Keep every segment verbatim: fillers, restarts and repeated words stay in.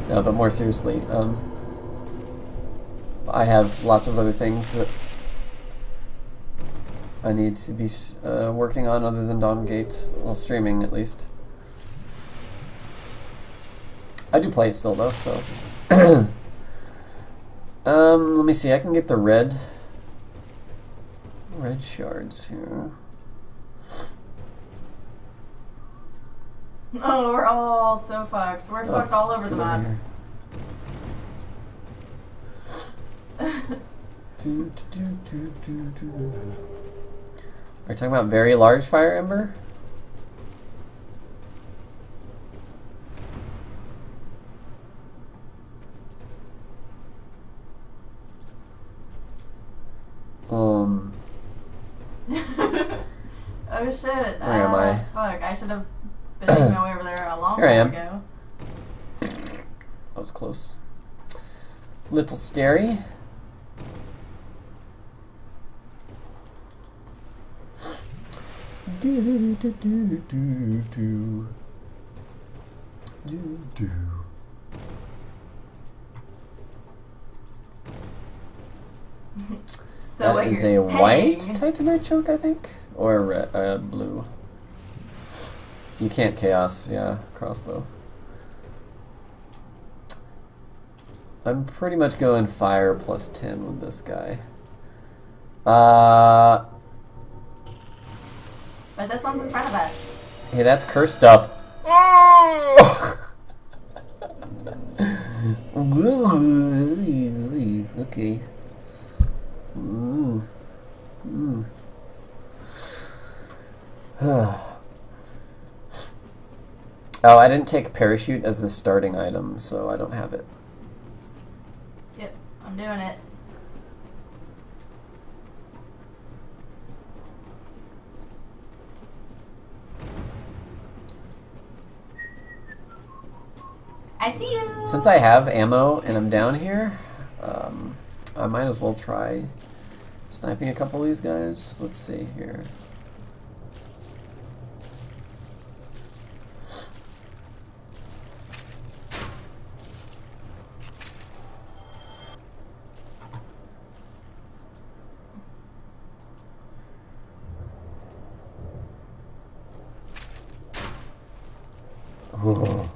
No, but more seriously, um, I have lots of other things that I need to be uh, working on other than Dawn Gate, while streaming at least. I do play it still though, so. um, let me see. I can get the red, red shards here. Oh, we're all so fucked. We're oh, fucked all over the map. do, do, do, do, do. Are you talking about very large fire ember? Um. Oh shit. Where uh, am I? Fuck, I should have been making my way over there a long Here time I am. ago. That was close. Little scary. Do do do do do do do do. So that what is you're a saying... white titanite chunk, I think, or red, uh, blue. You can't chaos, yeah, crossbow. I'm pretty much going fire plus ten with this guy. Uh. But this one's in front of us. Hey, that's curse stuff. Oh! Okay. Ooh. Ooh. Oh, I didn't take parachute as the starting item, so I don't have it. Yep, I'm doing it. I see you! Since I have ammo and I'm down here, um, I might as well try sniping a couple of these guys. Let's see here. Ooh.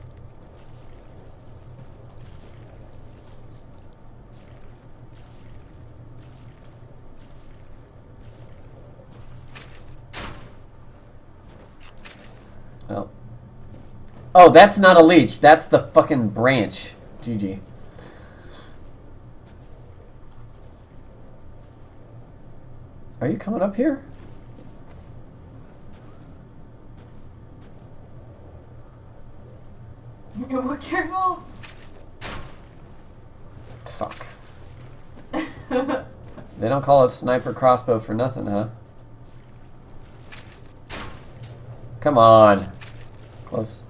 Oh. Oh, that's not a leech. That's the fucking branch. G G. Are you coming up here? Well, careful. Fuck. They don't call it sniper crossbow for nothing, huh? Come on. Close.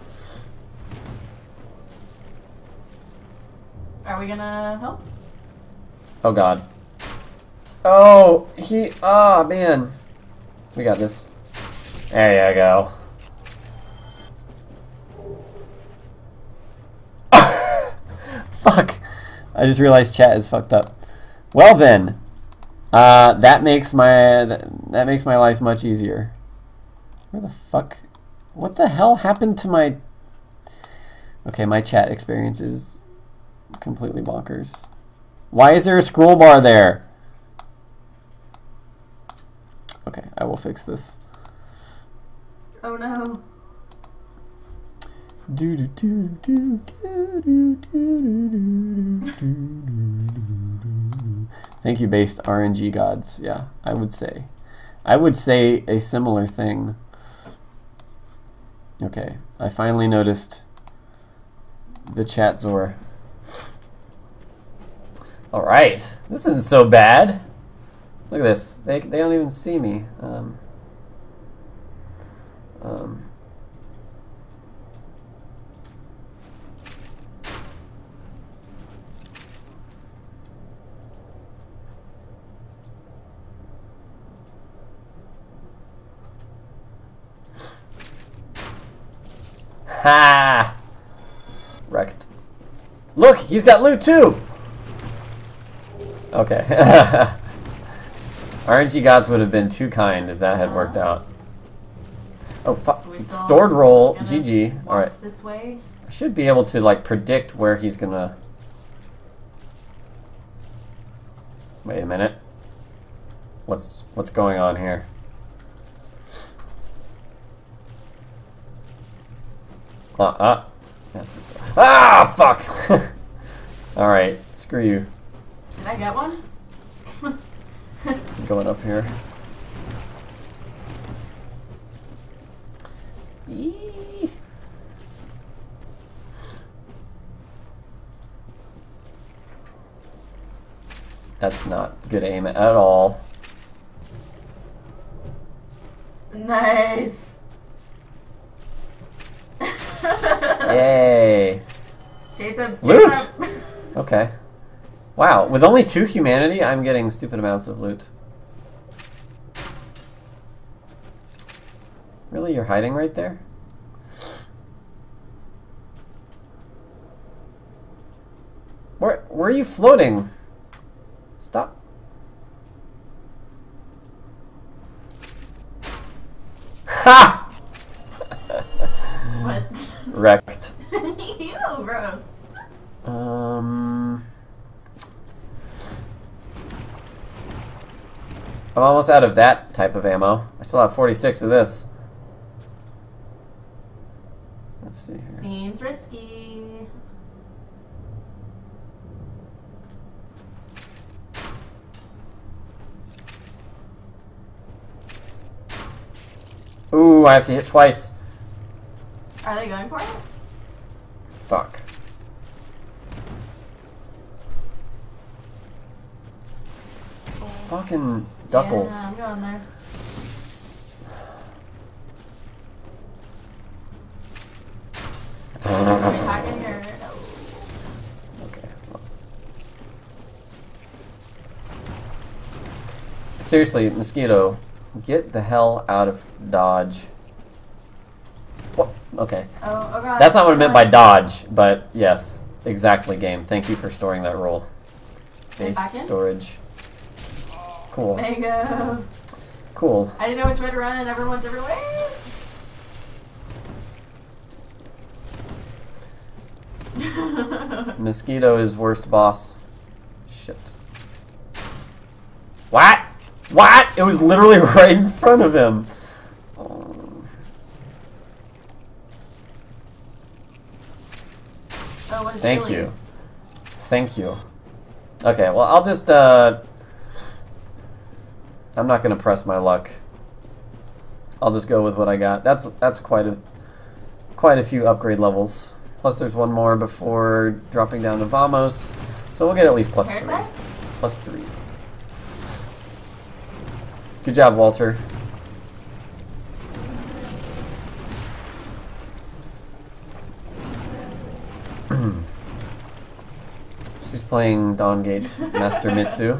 Are we gonna help? Oh god. Oh, he. Oh, man. We got this. There you go. Fuck. I just realized chat is fucked up. Well then. Uh, that makes my that, that makes my life much easier. Where the fuck? What the hell happened to my... Okay, my chat experience is completely bonkers. Why is there a scroll bar there? Okay, I will fix this. Oh no. Do do do do do do do do do. Thank you, based R N G gods. Yeah, I would say. I would say a similar thing. Okay, I finally noticed the chat Zor. Alright, this isn't so bad. Look at this. They, they don't even see me. Um, um, ha! Wrecked. Look, he's got loot too! Okay. R N G gods would have been too kind if that had worked out. Oh, fu stored roll, G G. Alright. This way? I should be able to, like, predict where he's gonna... Wait a minute. What's, what's going on here? Uh-uh. That's what's going on. Ah, fuck! Alright, screw you. Did I get one? Going up here. Eee. That's not good aim at all. Nice. Yay. Jason, loot! Okay. Wow, with only two humanity, I'm getting stupid amounts of loot. Really? You're hiding right there? Where, where are you floating? Stop. Ha! What? Wrecked. Ew, gross. Um... I'm almost out of that type of ammo. I still have forty-six of this. Let's see here. Seems risky. Ooh, I have to hit twice. Are they going for it? Fuck. Fucking duckles. Yeah, I'm going there. Are we talking or no? Okay. Well. Seriously, mosquito, get the hell out of dodge. What? Okay. Oh, oh god. That's not what I meant by dodge, but yes, exactly, game. Thank you for storing that roll. Base storage. Cool. Mango. Cool. I didn't know which way to run. Everyone went different ways. Mosquito is worst boss. Shit. What? What? It was literally right in front of him. Um. Oh, what is Thank silly? you. Thank you. Okay, well, I'll just, uh... I'm not gonna press my luck. I'll just go with what I got. That's that's quite a quite a few upgrade levels. Plus there's one more before dropping down to Vamos. So we'll get at least plus Parasite? three. Plus three. Good job, Walter. She's playing Dawngate Master Mitsu.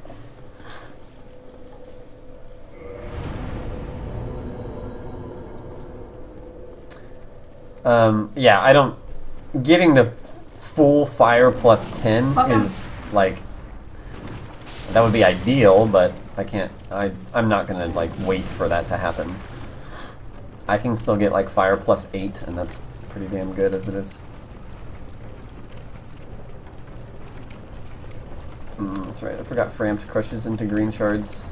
Um, yeah, I don't... Getting the full fire plus ten Fuck is, like... That would be ideal, but I can't... I, I'm not gonna, like, wait for that to happen. I can still get, like, fire plus eight, and that's pretty damn good as it is. Mm, that's right, I forgot Framped crushes into green shards.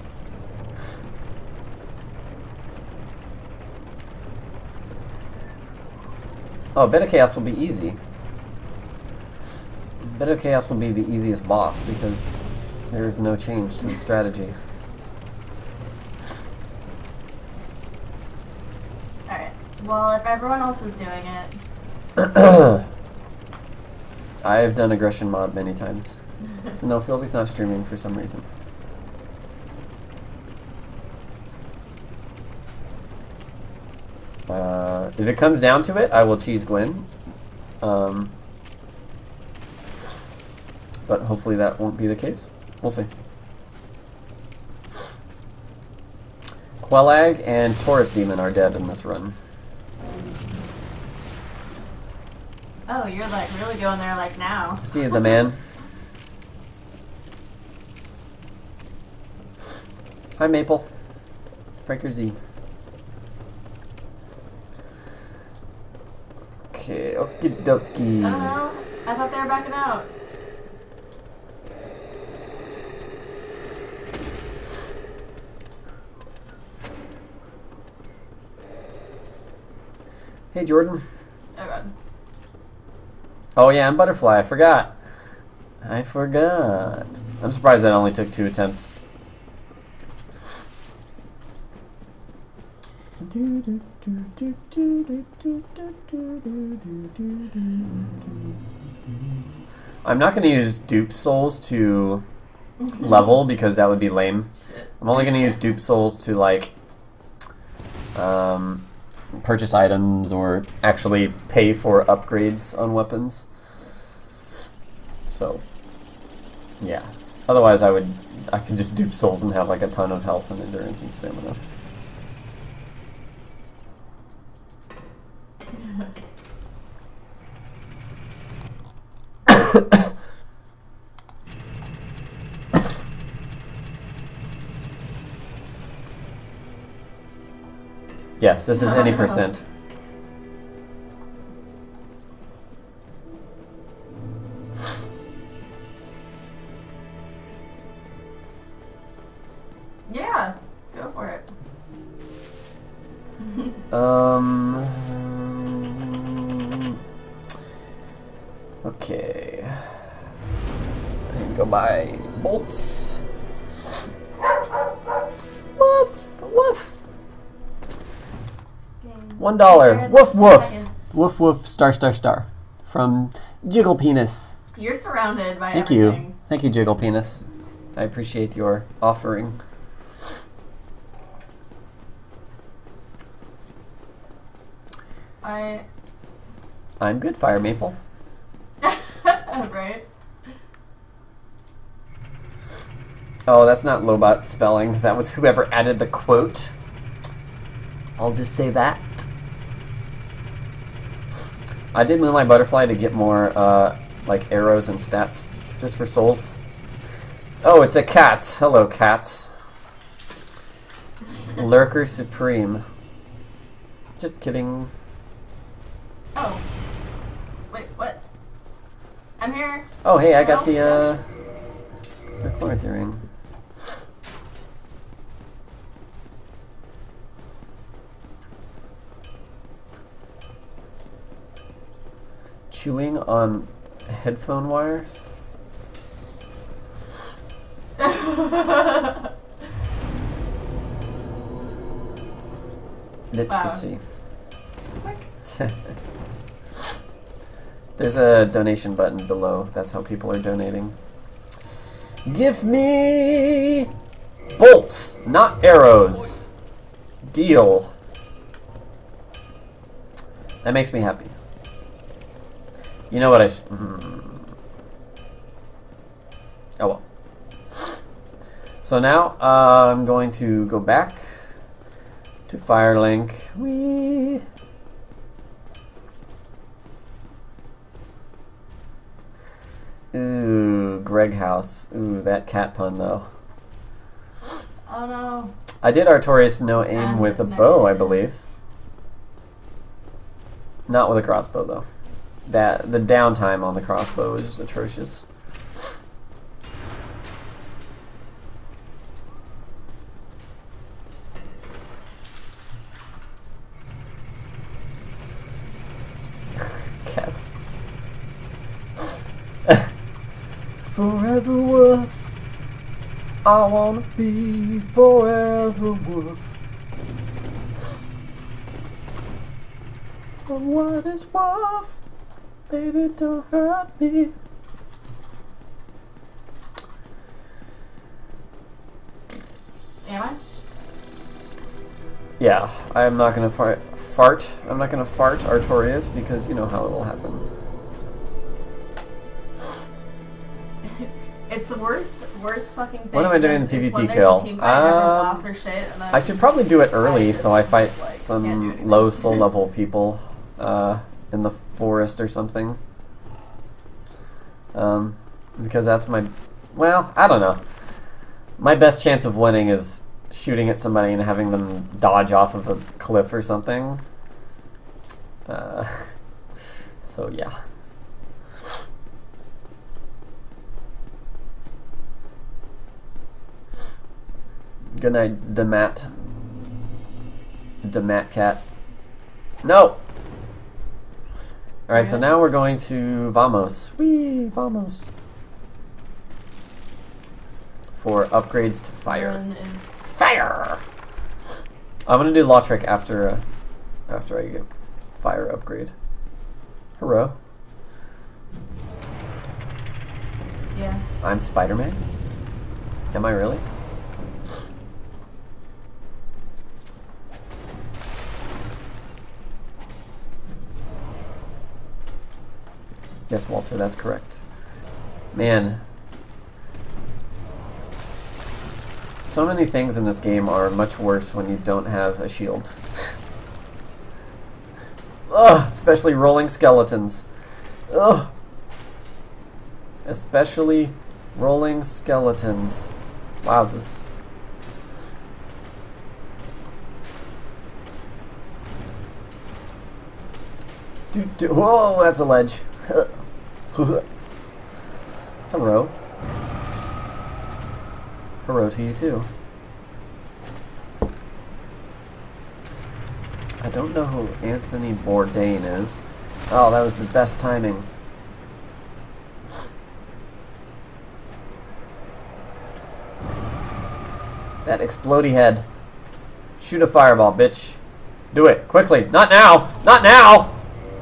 Oh, Beta Chaos will be easy. Beta Chaos will be the easiest boss because there is no change to the strategy. Alright. Well, if everyone else is doing it... I have done aggression mod many times. No, Filthy's not streaming for some reason. Uh, if it comes down to it, I will cheese Gwen. Um, but hopefully that won't be the case. We'll see. Quelag and Taurus Demon are dead in this run. Oh, you're like really going there like now. See the man. Hi, Maple. Franker Z. Okay, okie dokie. I don't know. I thought they were backing out. Hey, Jordan. Oh god. Oh yeah, I'm Butterfly. I forgot. I forgot. I'm surprised that only took two attempts. I'm not going to use dupe souls to level because that would be lame. I'm only going to use dupe souls to like um, purchase items or actually pay for upgrades on weapons. So, yeah. Otherwise, I would I could just dupe souls and have like a ton of health and endurance and stamina. Yes, this is any percent. Yeah, go for it. um. Okay. I need to go buy bolts. Woof, woof. One dollar. Woof, woof. Woof, woof. Star, star, star. From Jiggle Penis. You're surrounded by Thank everything. you. Thank you, Jiggle Penis. I appreciate your offering. I. I'm good, Fire Maple. Right? Oh, that's not Lobot spelling. That was whoever added the quote. I'll just say that. I did Moonlight Butterfly to get more, uh, like, arrows and stats, just for souls. Oh, it's a cat. Hello, cats. Lurker Supreme. Just kidding. Oh. Wait, what? I'm here. Oh, hey, I got Oh, the, uh, the chlorotherine. Chewing on headphone wires? Literacy. Just like. There's a donation button below. That's how people are donating. Give me bolts, not arrows. Deal. That makes me happy. You know what I sh mm. Oh well. So now uh, I'm going to go back to Firelink. Whee! Ooh, Greg House. Ooh, that cat pun though. Oh no. I did Artorias no aim I'm with a just bow, I negative. believe. Not with a crossbow though. That the downtime on the crossbow is atrocious. Cats. Forever wolf, I wanna be forever wolf. But what is wolf? Baby, don't hurt me. Am I? Yeah, I'm not gonna fart. Fart. I'm not gonna fart Artorias because you know how it will happen. It's the worst, worst fucking thing. What am I doing in the because it's when PvP there's kill? a team fight and everyone Um, lost their shit, and then I should probably do it early I so I just, fight like, can't do some anything. low soul level people. Uh, in the forest or something. Um, because that's my, well, I don't know. My best chance of winning is shooting at somebody and having them dodge off of a cliff or something. Uh, so yeah. Good night, Demat. Demat cat. No! Alright, so now we're going to Vamos. Whee! Vamos. For upgrades to fire. Fire! I'm gonna do Lautrec after uh, after I get fire upgrade. Hello. Yeah. I'm Spider-Man? Am I really? Yes, Walter, that's correct. Man. So many things in this game are much worse when you don't have a shield. Ugh, especially rolling skeletons. Ugh. Especially rolling skeletons. Wowzers. Do, do, whoa, that's a ledge. Hello. Hello to you too. I don't know who Anthony Bourdain is. Oh, that was the best timing. That explodey head. Shoot a fireball, bitch. Do it, quickly. Not now! Not now!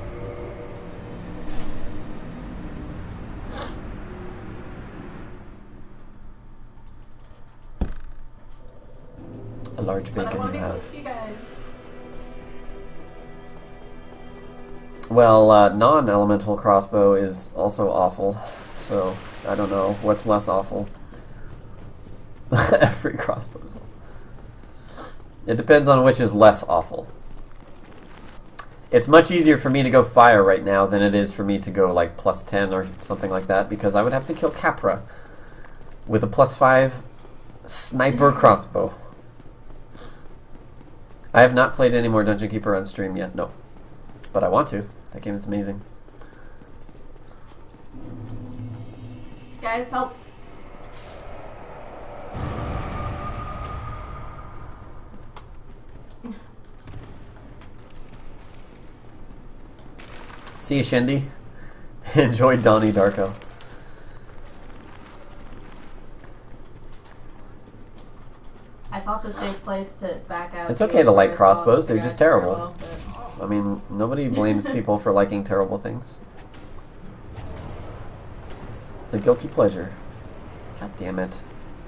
A large bacon you have. You guys. Well, uh, non-elemental crossbow is also awful, so I don't know what's less awful. Every crossbow is awful. It depends on which is less awful. It's much easier for me to go fire right now than it is for me to go like plus ten or something like that, because I would have to kill Capra with a plus five sniper crossbow. I have not played any more Dungeon Keeper on stream yet, no. But I want to. That game is amazing. Guys, help. See you, Shindy. Enjoy Donnie Darko. I thought the safe place to back out. It's okay to like crossbows, they're just terrible. I mean, nobody blames people for liking terrible things. It's, it's a guilty pleasure. God damn it.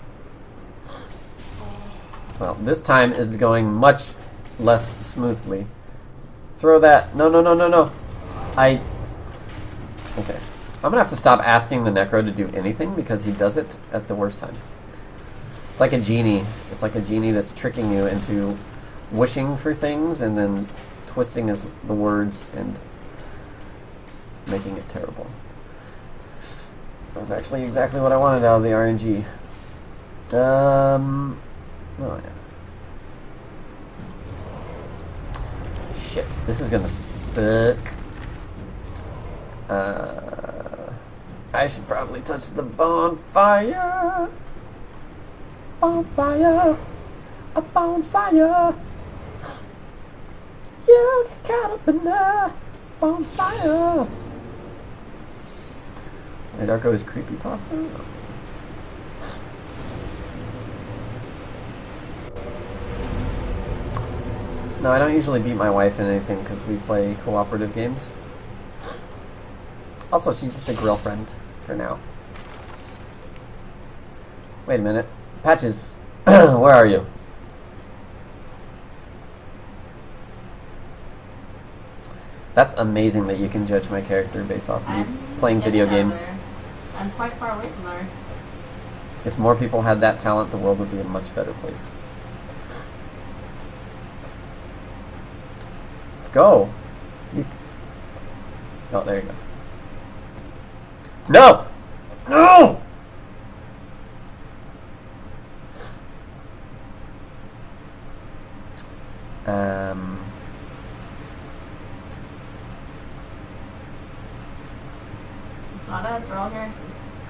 Well, this time is going much less smoothly. Throw that. No, no, no, no, no. I... Okay. I'm gonna have to stop asking the Necro to do anything because he does it at the worst time. It's like a genie. It's like a genie that's tricking you into wishing for things and then twisting his, the words and making it terrible. That was actually exactly what I wanted out of the R N G. Um... Oh, yeah. Shit, this is gonna suck. Uh, I should probably touch the bonfire. Bonfire. A bonfire. You get caught up in the bonfire. My Darko is creepypasta. No, I don't usually beat my wife in anything because we play cooperative games. Also, she's just a girlfriend for now. Wait a minute. Patches, where are you? That's amazing that you can judge my character based off me I'm playing video getting games. there. I'm quite far away from there. If more people had that talent, the world would be a much better place. Go! You, Oh, there you go. No! No! Um... It's not us, we're all here.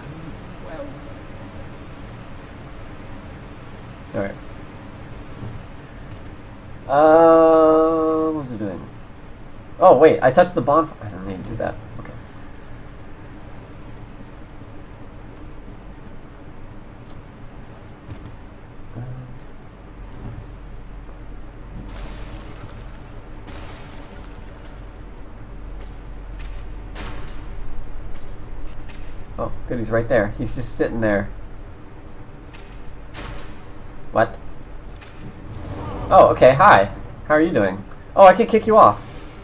Alright. Uh, what was it doing? Oh, wait, I touched the bonfire. I don't need to do that. Okay. Oh, good, he's right there. He's just sitting there. What? Oh, okay, hi. How are you doing? Oh, I can kick you off.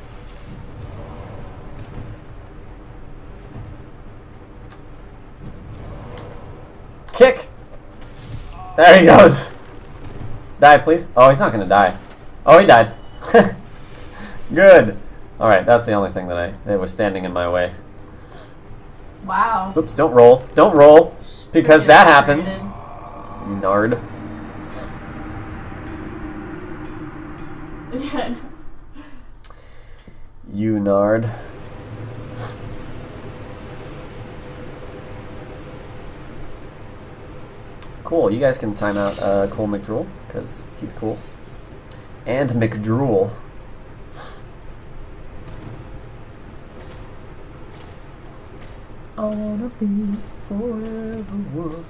Kick! There he goes! Die, please. Oh, he's not gonna die. Oh, he died. Good. Alright, that's the only thing that I that was standing in my way. Wow. Oops, don't roll. Don't roll. Because that happens. Nard. You nard. Cool, you guys can time out uh, Cool McDrool, because he's cool. And McDrool. I wanna be forever wolf.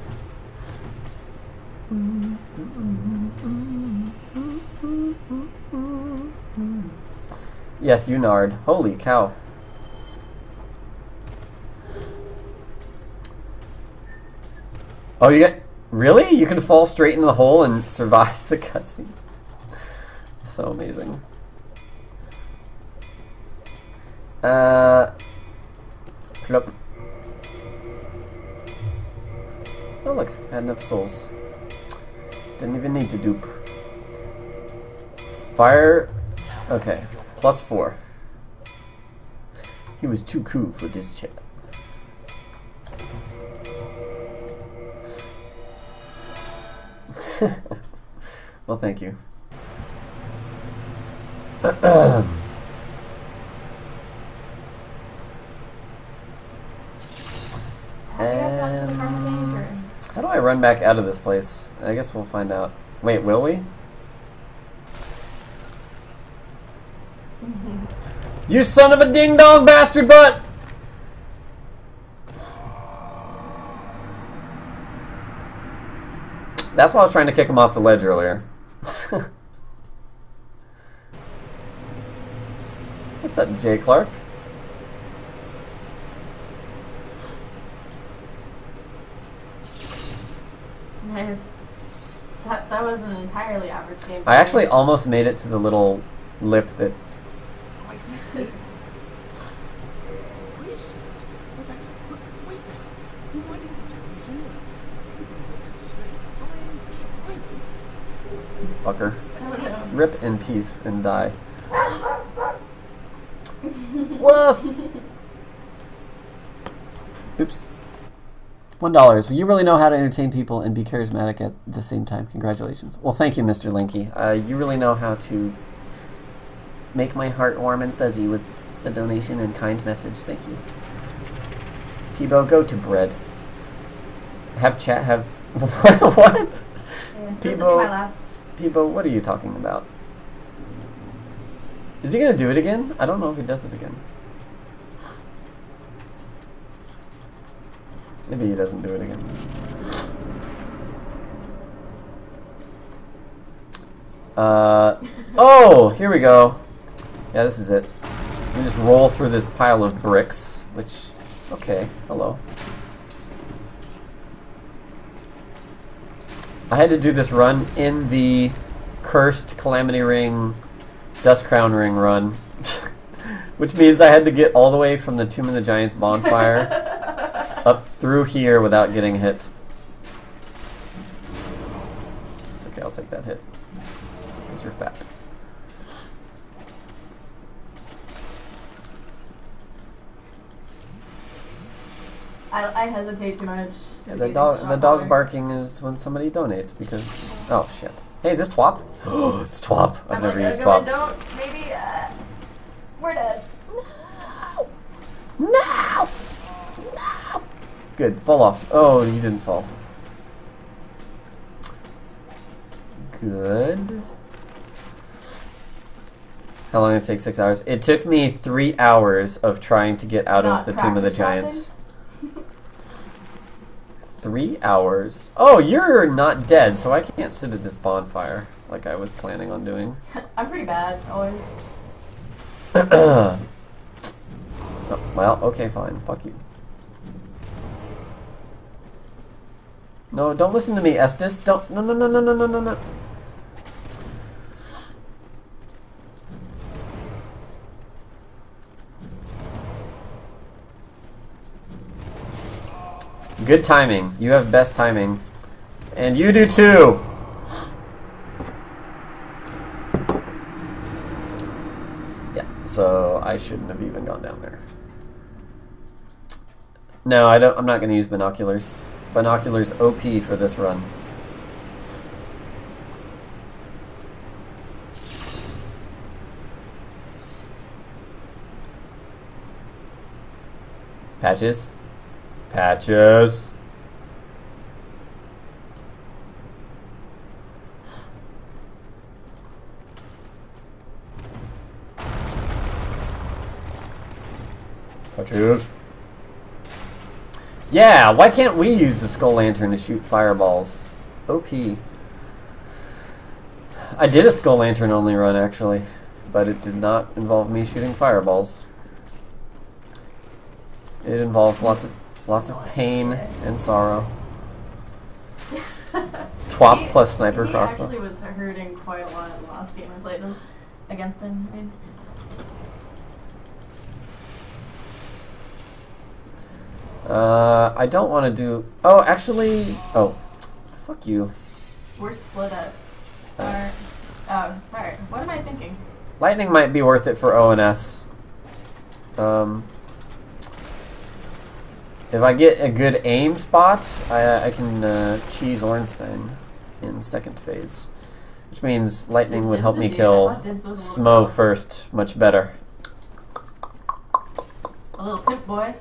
Mm, mm, mm, mm, mm, mm, mm, mm. Yes, you nard. Holy cow. Oh, you get... Really? You can fall straight into the hole and survive the cutscene? So amazing. Uh... Plop. Oh look, I had enough souls. Didn't even need to dupe. Fire... Okay, plus four. He was too cool for this chat. Well, thank you. um, how do I run back out of this place? I guess we'll find out. Wait, will we? You son of a ding-dong bastard butt! That's why I was trying to kick him off the ledge earlier. What's up, Jay Clark? Nice. That, that was an entirely average game. I actually almost made it to the little lip that... Fucker. Rip in peace and die. Woof! Oops. One dollar. So you really know how to entertain people and be charismatic at the same time. Congratulations. Well, thank you, Mister Linky. Uh, you really know how to make my heart warm and fuzzy with a donation and kind message. Thank you. Peebo, go to bread. Have chat. Have what? Yeah, Peebo. This will be my last. Peebo, what are you talking about? Is he gonna do it again? I don't know if he does it again. Maybe he doesn't do it again. Uh, oh, here we go. Yeah, this is it. We just roll through this pile of bricks, which, okay, hello. I had to do this run in the cursed Calamity Ring, Dust Crown Ring run, which means I had to get all the way from the Tomb of the Giants bonfire up through here without getting hit. It's okay, I'll take that hit, because you're fat. I, I hesitate too much. Yeah, the dog the dog barking is when somebody donates because oh shit. Hey, is this Twop? Oh, it's Twop. I've I'm never like, used oh, Twop. Don't maybe uh, we're dead. No! No! No! Good, fall off. Oh, you didn't fall. Good. How long did it take? Six hours? It took me three hours of trying to get out Not of the Tomb of the practice Giants. Three hours. Oh, you're not dead, so I can't sit at this bonfire like I was planning on doing. I'm pretty bad, always. Oh, well, okay, fine. Fuck you. No, don't listen to me, Estes. Don't. No, no, no, no, no, no, no, no. Good timing. You have best timing. And you do too! Yeah, so I shouldn't have even gone down there. No, I don't I'm not gonna use binoculars. Binoculars O P for this run. Patches? Patches. Patches. Yeah, why can't we use the skull lantern to shoot fireballs? O P. I did a skull lantern only run actually, but it did not involve me shooting fireballs. It involved lots of lots of pain and sorrow. Twop he, plus sniper he crossbow. He actually was hurting quite a lot in the last game I played him against him. I mean, Uh, I don't want to do. Oh, actually. Oh, fuck you. we're split up. Or, oh, sorry. What am I thinking? Lightning might be worth it for O N S. Um, if I get a good aim spot, I I can uh, cheese Ornstein in second phase, which means lightning would help me kill Smo first much better. A little pimp boy.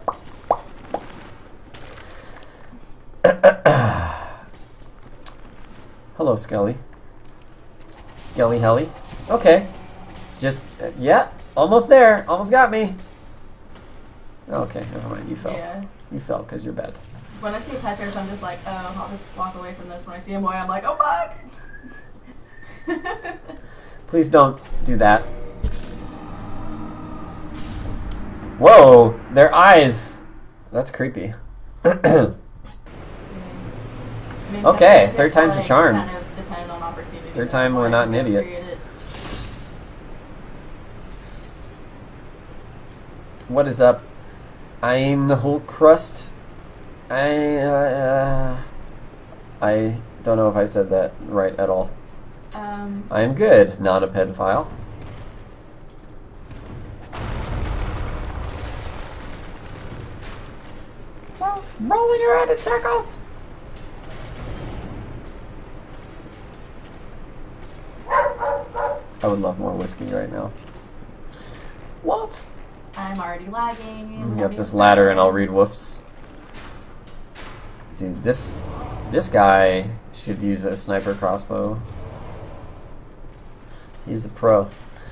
Hello, Skelly. Skelly Helly. Okay. Just, uh, yeah, almost there. Almost got me. Okay, never mind. You fell. Yeah. You fell because you're bad. When I see Petrus, I'm just like, oh, I'll just walk away from this. When I see a boy, I'm like, oh, fuck! Please don't do that. Whoa, their eyes. That's creepy. I mean, Okay, Petrus third gets to, time's a like, charm. Kind of depend on opportunity. Third time we're not an idiot. Created. What is up? I'm the Hulk Crust. I uh, I don't know if I said that right at all. Um, I am good, not a pedophile. Rolling around in circles. I would love more whiskey right now. Woof. I'm already lagging. Get up this ladder and I'll read woofs. Dude, this this guy should use a sniper crossbow. He's a pro.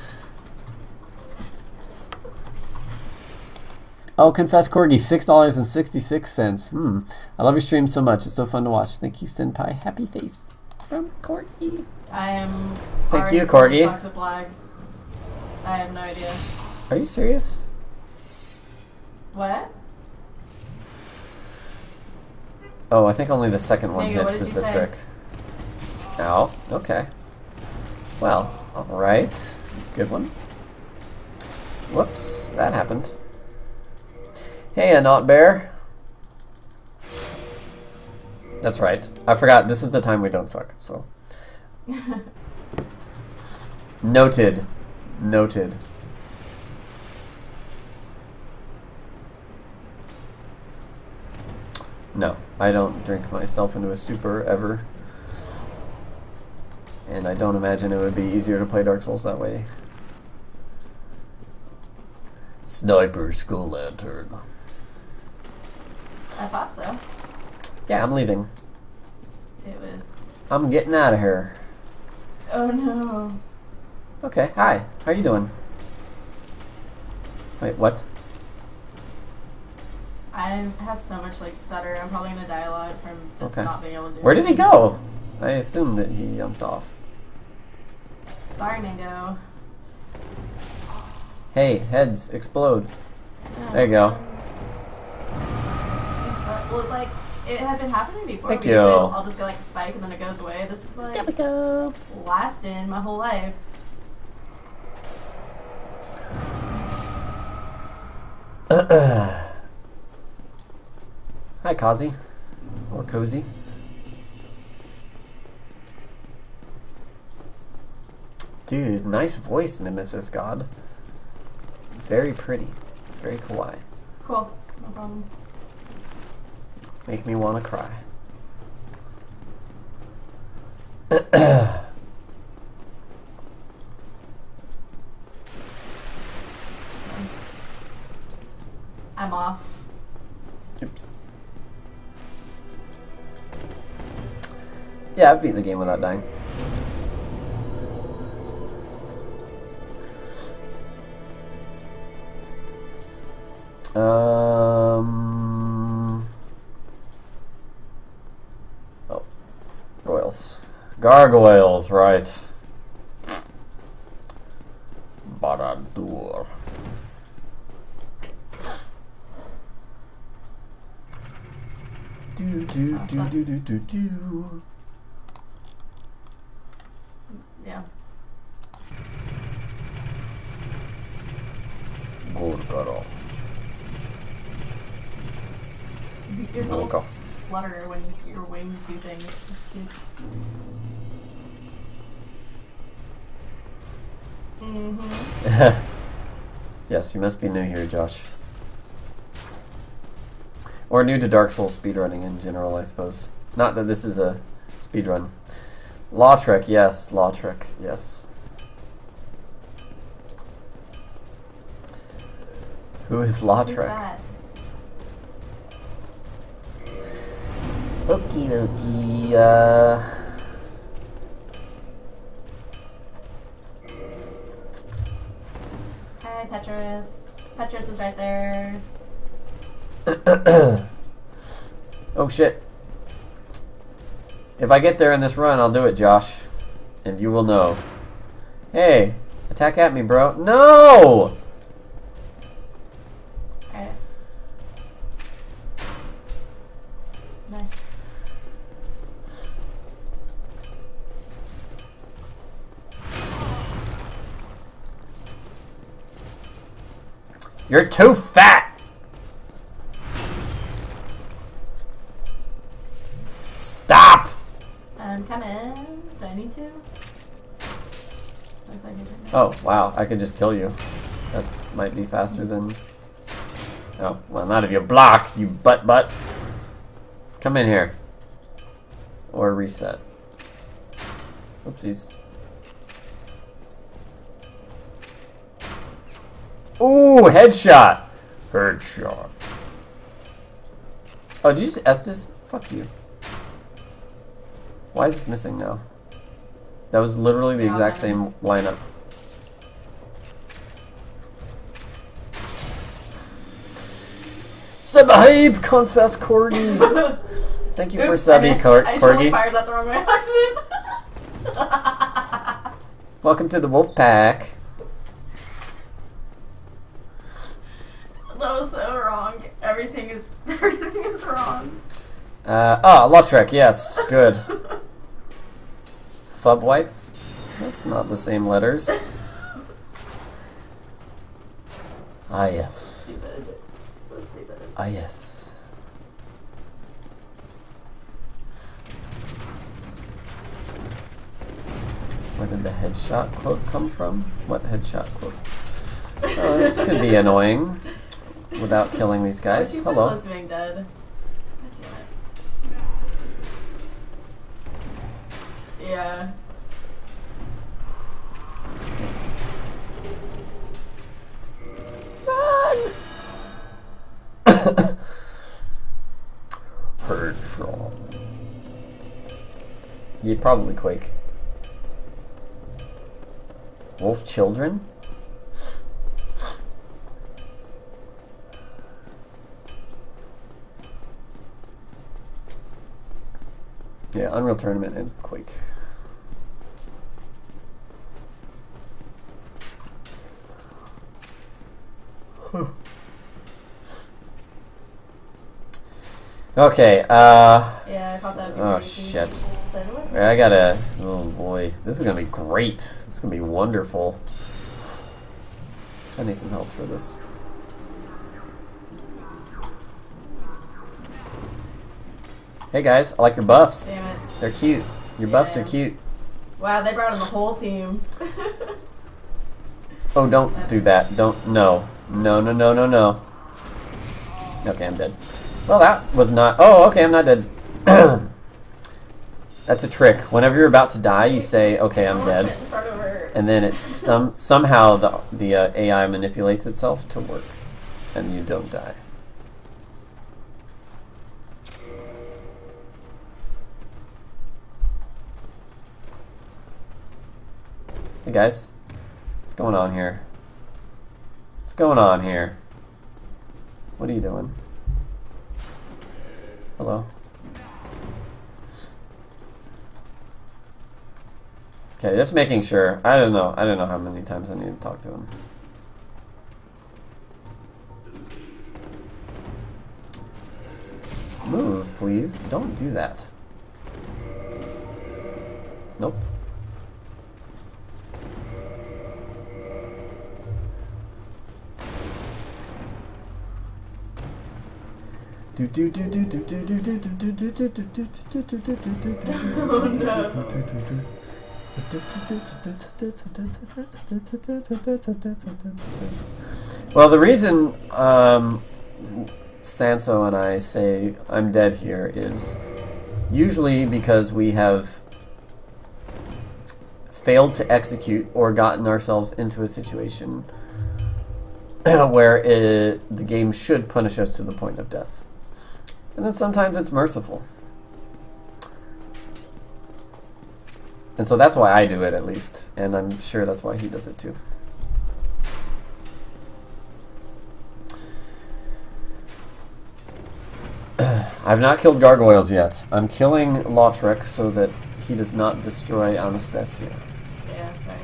Oh, confess Corgi, six dollars and sixty-six cents. Hmm. I love your stream so much. It's so fun to watch. Thank you, Senpai. Happy face from Corgi. I am. Thank you, already Corgi. fucked with lag. I have no idea. Are you serious? What? Oh, I think only the second one Mega, what hits did is you the say? trick. Ow. Okay. Well, alright. Good one. Whoops, that happened. Hey, a not bear. That's right. I forgot, this is the time we don't suck, so. Noted. Noted. No, I don't drink myself into a stupor ever. And I don't imagine it would be easier to play Dark Souls that way. Sniper Skull Lantern. I thought so. Yeah, I'm leaving. It was. I'm getting out of here. Oh no. Okay, hi. How you doing? Wait, what? I have so much like stutter. I'm probably gonna die a lot from just Okay. not being able to do Where it. did he go? I assumed that he jumped off. Sorry, Mango. Hey, heads, explode. Oh, There you go. it's- it's huge, but- well, like it had been happening before. Thank but usually you. I'll just get like a spike and then it goes away. This is like There we go. lasting my whole life. Hi, Kazi. Or Cozy. Dude, nice voice, Nemesis God. Very pretty. Very kawaii. Cool. No problem. Make me want to cry. I'm off. Oops. Yeah, I've beaten the game without dying. Um. Oh, gargoyles. Gargoyles, right? Baradur. Do do do do do do do. Yeah. Gorgoroth. Your little Gorgoth. flutter when your wings do things. It's cute. Mm-hmm. Yes, you must be new here, Josh. Or new to Dark Souls speedrunning in general, I suppose. Not that this is a speedrun. Law Trek, yes. Law Trek, yes. Who is Law Who's Trek? that? Okie dokie, uh... Hi, Petrus. Petrus is right there. Oh shit. If I get there in this run, I'll do it, Josh. And you will know. Hey, attack at me, bro. No! Alright. Nice. You're too fat! Stop! I'm coming. Do I need to? Looks like I didn't. Oh, wow. I could just kill you. That might be faster than... Oh, well, not if you block, you butt butt. Come in here. Or reset. Oopsies. Ooh, headshot! Headshot. Oh, did you just Estus? Fuck you. Why is this missing now? That was literally the exact same lineup. Subhype, confess, Corgi. Thank you for Oops, I subby, missed. Cor I totally Corgi. fired that the wrong way on accident. Welcome to the wolf pack. That was so wrong. Everything is everything is wrong. Uh, ah, Lautrec, yes, good. Fub wipe? That's not the same letters. Ah, yes. Stupid. So stupid. Ah, yes. Where did the headshot quote come from? What headshot quote? Oh, this could be annoying without killing these guys. He's Hello. so close to being dead. God damn it. Yeah. Run! Headshot. You'd probably quake. Wolf children? Yeah, Unreal Tournament and Quake. Okay, uh... Yeah, I thought that would be oh, really shit. But it wasn't. I gotta... Oh, boy. This is gonna be great. This is gonna be wonderful. I need some health for this. Hey, guys. I like your buffs. Damn it. They're cute. Your buffs Yeah. are cute. Wow, they brought in the whole team. Oh, don't do that. Don't. No. No, no, no, no, no. Okay, I'm dead. Well, that was not... Oh, okay, I'm not dead. That's a trick. Whenever you're about to die, you say, okay, I'm dead. And then it's some somehow the, the uh, A I manipulates itself to work. And you don't die. Hey, guys. What's going on here? What's going on here? What are you doing? Hello? Okay, just making sure. I don't know. I don't know how many times I need to talk to him. Move, please. Don't do that. Nope. Do do do do do do do do do do do do do do do do. Well, the reason um, Sanso and I say I'm dead here is usually because we have failed to execute or gotten ourselves into a situation where it, the game should punish us to the point of death. And then sometimes it's merciful. And so that's why I do it, at least. And I'm sure that's why he does it, too. I've not killed gargoyles yet. I'm killing Lautrec so that he does not destroy Anastasia. Yeah, sorry.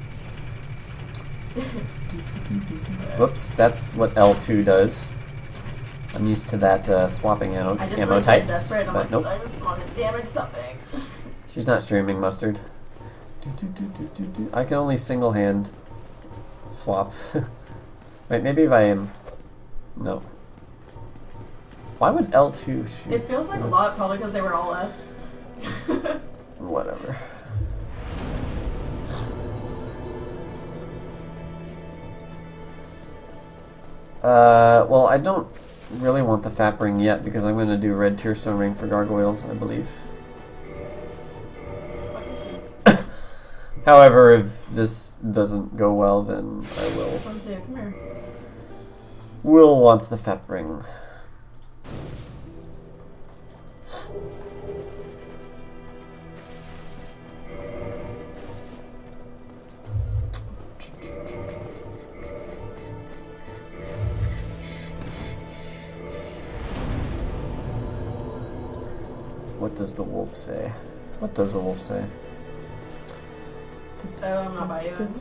Whoops, that's what L two does. I'm used to that uh, swapping ammo, I just ammo like types, desperate. I'm but like, nope. I just want to damage something. She's not streaming Mustard. Do, do, do, do, do, do. I can only single hand swap. Wait, maybe if I am... No. Why would L two shoot? It feels like That's... a lot, probably because they were all us. Whatever. Uh, well, I don't really want the Fap Ring yet because I'm going to do Red Tearstone Ring for gargoyles, I believe. However, if this doesn't go well, then I will. This one too. Come here. Will want the Fap Ring. What does the wolf say? What does the wolf say? Oh, I'm not by you.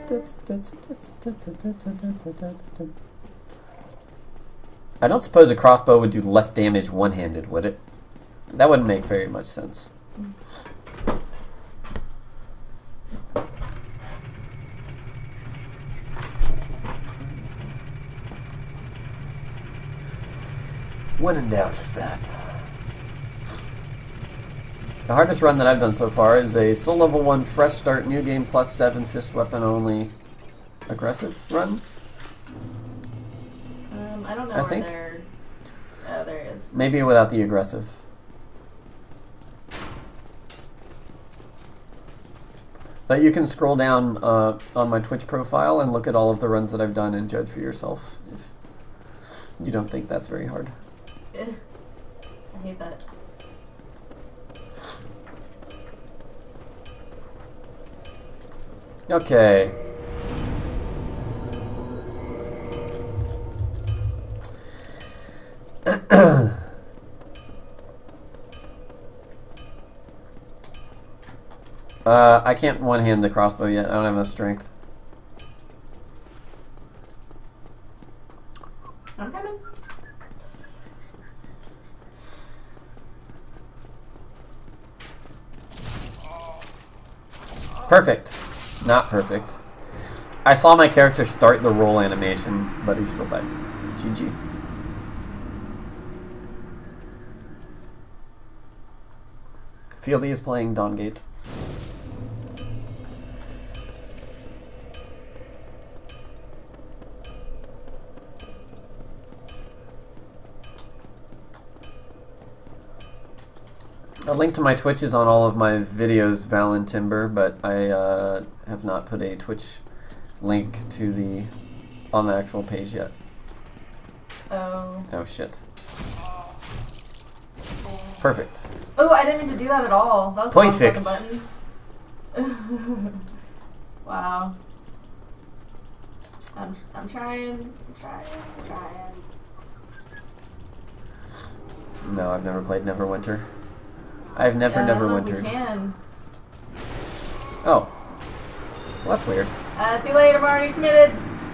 I don't suppose a crossbow would do less damage one-handed, would it? That wouldn't make very much sense. When in doubt, Fap. The hardest run that I've done so far is a Soul Level one Fresh Start New Game Plus seven Fist Weapon Only aggressive run. Um, I don't know I where think. they're... Oh, there it is. Maybe without the aggressive. But you can scroll down uh, on my Twitch profile and look at all of the runs that I've done and judge for yourself if you don't think that's very hard. I hate that. Okay. uh, I can't one-hand the crossbow yet. I don't have enough strength. I'm coming. Perfect. Not perfect. I saw my character start the roll animation, but he still died. G G. Fieldy is playing Dawngate. A link to my Twitch is on all of my videos, Val and Timber, but I uh, have not put a Twitch link to the on the actual page yet. Oh. Oh shit. Perfect. Oh, I didn't mean to do that at all. That was the wrong fucking button. Wow. I'm I'm trying, I'm trying, I'm trying. No, I've never played Neverwinter. I've never, uh, never look, wintered. We can. Oh. Well, that's weird. Uh, too late, I'm already committed.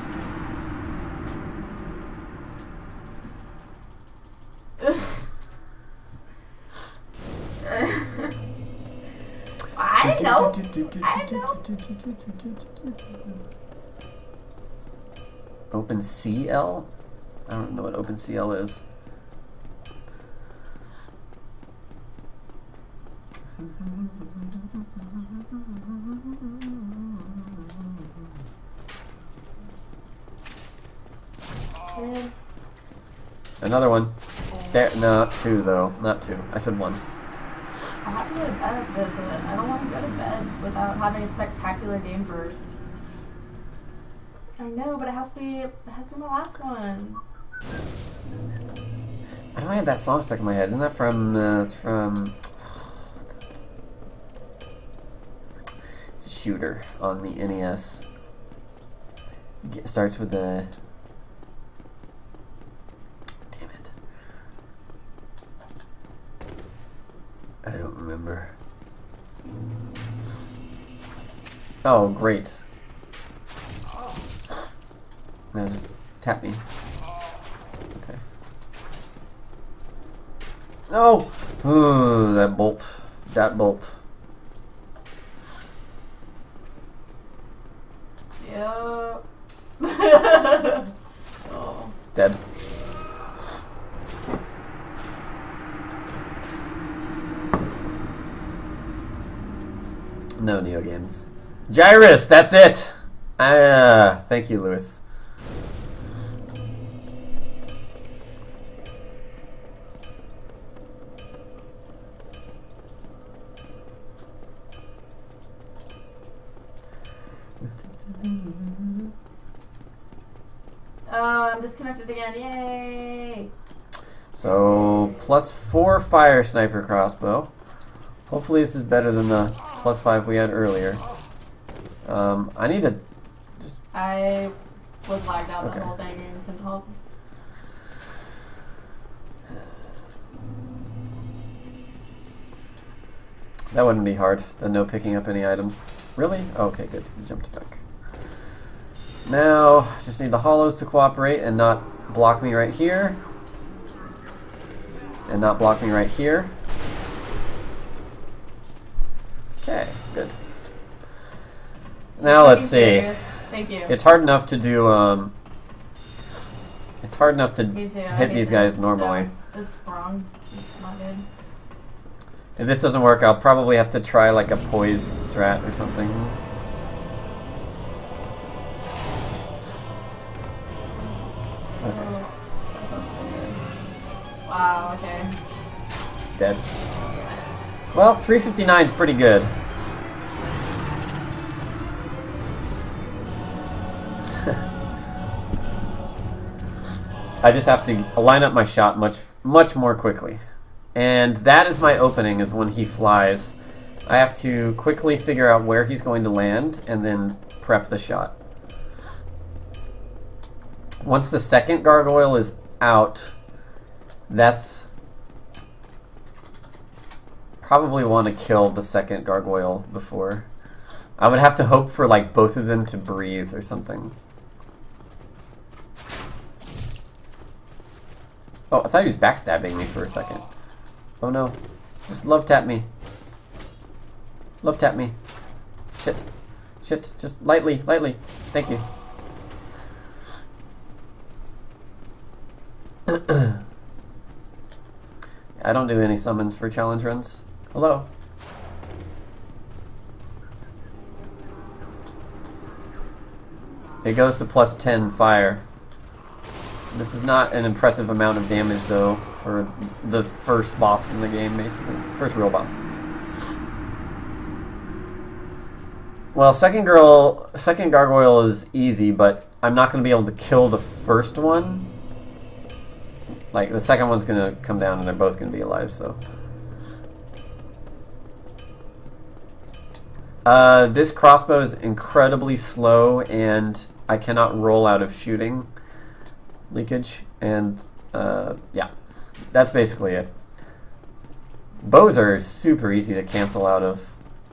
I know. I know. OpenCL? I don't know what OpenCL is. Another one. There, no, two though. Not two. I said one. I have to go to bed after this, and I don't want to go to bed without having a spectacular game first. I know, but it has to be. It has to be my last one. Why do I have that song stuck in my head? Isn't that from? Uh, it's from. It's a shooter on the N E S. It starts with the. Damn it. I don't remember. Oh, great. Now just tap me. Okay. No! Ooh, that bolt. That bolt. Yeah. Oh. Dead. No Neo games. Gyrus, that's it! Ah, thank you, Lewis. Oh, I'm disconnected again. Yay! So, plus four fire sniper crossbow. Hopefully this is better than the plus five we had earlier. Um, I need to just... I was lagged out Okay. the whole thing and couldn't help. That wouldn't be hard, the no picking up any items. Really? Oh, okay, good. You jumped back. Now, just need the hollows to cooperate and not block me right here. And not block me right here. Okay, good. Now let's see. Thank you. It's hard enough to do, um... It's hard enough to Me too. I hit hate these guys this. normally. No, this is wrong. This is not good. If this doesn't work, I'll probably have to try like a poise strat or something. So, Okay. so close to good. Wow, okay. Dead. Well, three fifty-nine is pretty good. I just have to line up my shot much, much more quickly. And that is my opening, is when he flies. I have to quickly figure out where he's going to land and then prep the shot. Once the second gargoyle is out, that's... probably want to kill the second gargoyle before. I would have to hope for like both of them to breathe or something. Oh, I thought he was backstabbing me for a second. Oh no. Just love tap me. Love tap me. Shit. Shit. Just lightly, lightly. Thank you. I don't do any summons for challenge runs. Hello. It goes to plus ten fire. This is not an impressive amount of damage, though, for the first boss in the game, basically. First real boss. Well, second girl, second gargoyle is easy, but I'm not going to be able to kill the first one. Like, the second one's going to come down, and they're both going to be alive, so... Uh, this crossbow is incredibly slow, and I cannot roll out of shooting leakage, and uh, yeah, that's basically it. Bows are super easy to cancel out of.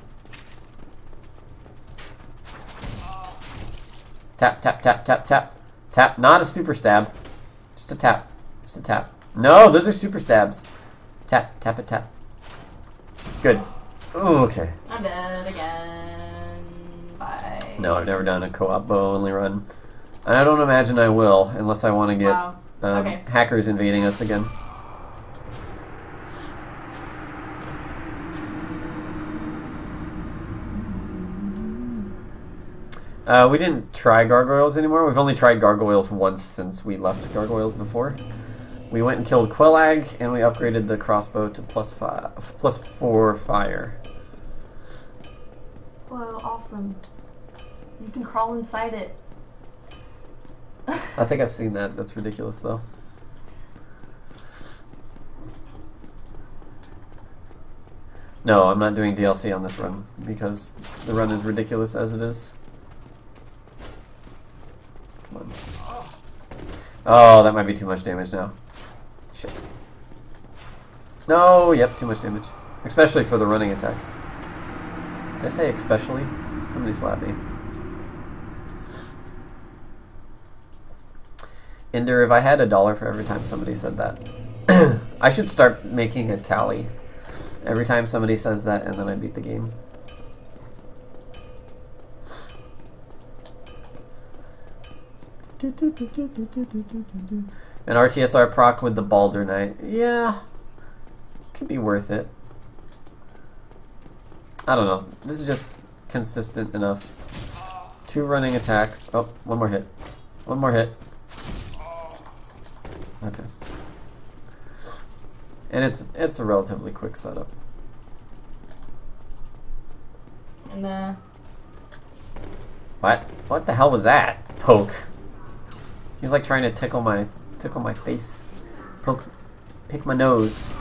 Tap, tap, tap, tap, tap. Tap, not a super stab. Just a tap. Just a tap. No, those are super stabs. Tap, tap it, tap. Good. Ooh, okay. I'm dead again. Bye. No, I've never done a co-op bow only run. And I don't imagine I will, unless I want to get Wow. um, Okay. hackers invading us again. Uh, we didn't try gargoyles anymore. We've only tried gargoyles once since we left gargoyles before. We went and killed Quelag, and we upgraded the crossbow to plus five, plus four fire. Whoa, awesome. You can crawl inside it. I think I've seen that. That's ridiculous, though. No, I'm not doing D L C on this run, because the run is ridiculous as it is. Come on. Oh, that might be too much damage now. Shit. No, yep, too much damage. Especially for the running attack. Did I say especially? Somebody slapped me. Ender, if I had a dollar for every time somebody said that, I should start making a tally. Every time somebody says that, and then I beat the game. An R T S R proc with the Balder Knight. Yeah. Could be worth it. I don't know. This is just consistent enough. Two running attacks. Oh, one more hit. One more hit. Okay. And it's it's a relatively quick setup. And uh What? What the hell was that? Poke. He's like trying to tickle my tickle my face. Poke pick my nose.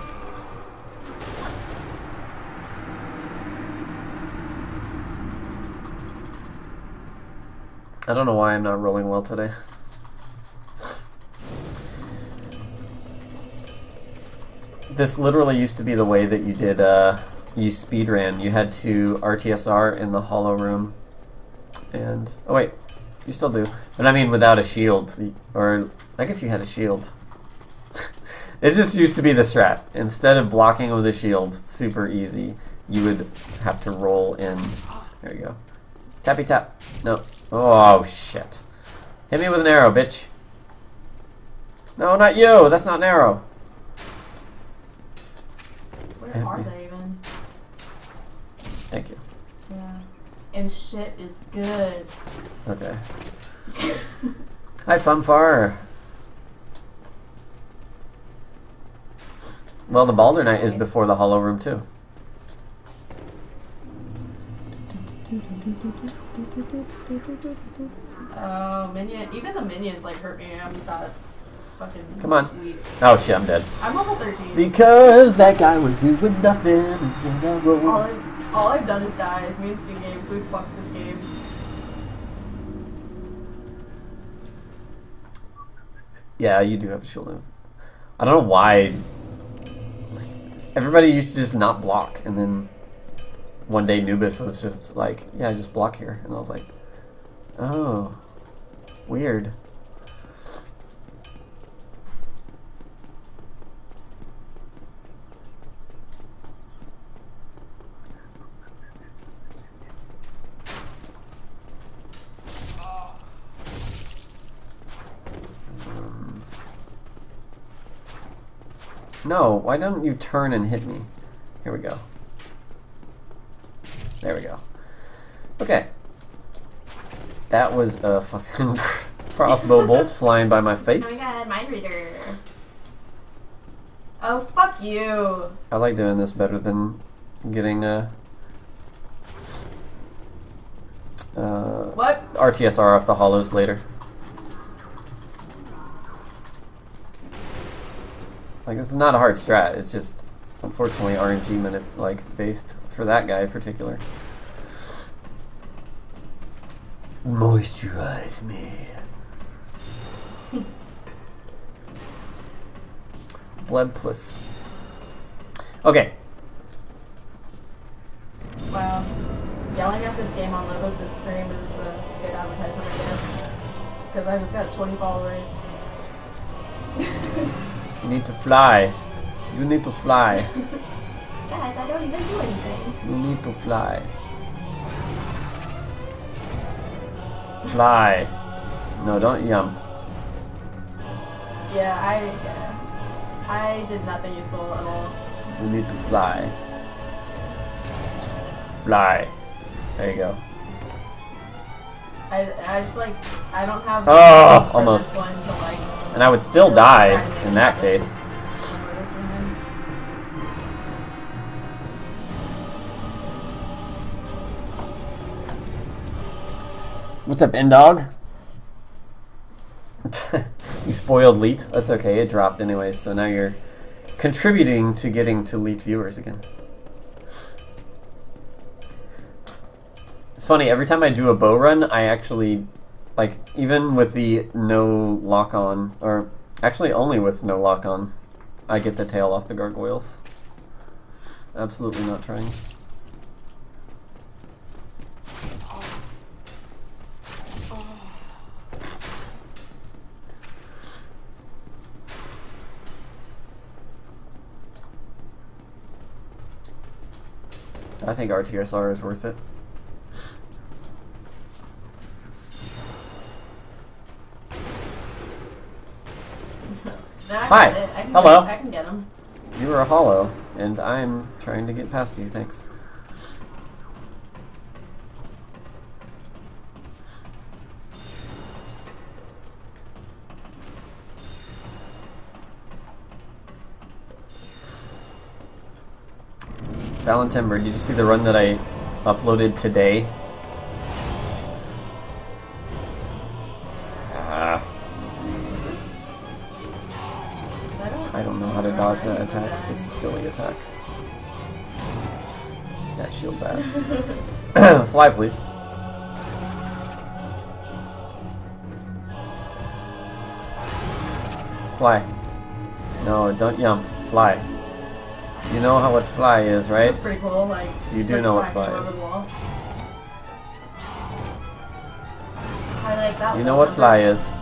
I don't know why I'm not rolling well today. This literally used to be the way that you did, uh, you speedran. You had to R T S R in the hollow room. And, oh wait, you still do. But I mean without a shield. Or, I guess you had a shield. It just used to be the strat. Instead of blocking with a shield, super easy, you would have to roll in. There you go. Tappy tap. No. Oh, shit. Hit me with an arrow, bitch. No, not you. That's not an arrow. where are they even? Thank you. Yeah. And shit is good. Okay. Hi, Funfar. Well, the Balder Knight is before the Hollow Room, too. Oh, minion. Even the minions like hurt me. I'm nuts. fucking. Come on. Weak. Oh shit, I'm dead. I'm level thirteen. Because that guy was doing nothing and then I rolled. All I've, all I've done is die. Me and Steam Games, we fucked this game. Yeah, you do have a shield move. I don't know why. Like, everybody used to just not block, and then one day Nubis was just like, yeah, just block here. And I was like, oh, weird. No, why don't you turn and hit me? Here we go. There we go. Okay. That was a fucking crossbow bolt flying by my face. Oh my god, mind reader. Oh, fuck you. I like doing this better than getting uh, uh, what? R T S R off the hollows later. Like, this is not a hard strat, it's just, unfortunately, R N G minute, like, based for that guy in particular. Moisturize me. Blood plus. Okay. Wow. Yelling at this game on Lobos' stream is a good advertisement, I guess. Because I just got twenty followers. You need to fly. You need to fly. Guys, I don't even do anything. You need to fly. Fly. No, don't yum. Yeah, I yeah. I did nothing useful at all. You need to fly. Fly. There you go. I, I just like I don't have Oh, for almost. this one to like. And I would still die in that case. What's up, N-Dog? You spoiled Leet. That's okay, it dropped anyway, so now you're contributing to getting to Leet viewers again. It's funny, every time I do a bow run, I actually, like, even with the no lock-on, or actually only with no lock-on, I get the tail off the gargoyles. Absolutely not trying. I think R T S R is worth it. No, I Hi. Get it. I can Hello. Get, I can get them. You are a hollow, and I'm trying to get past you, thanks. Valentimber, did you see the run that I uploaded today? Ah. I don't know how to dodge that attack. It's a silly attack. That shield bash. Fly, please. Fly. No, don't yump. Fly. You know how what fly is, right? That's pretty cool. Like You do know what fly is. I like that. You know what fly is.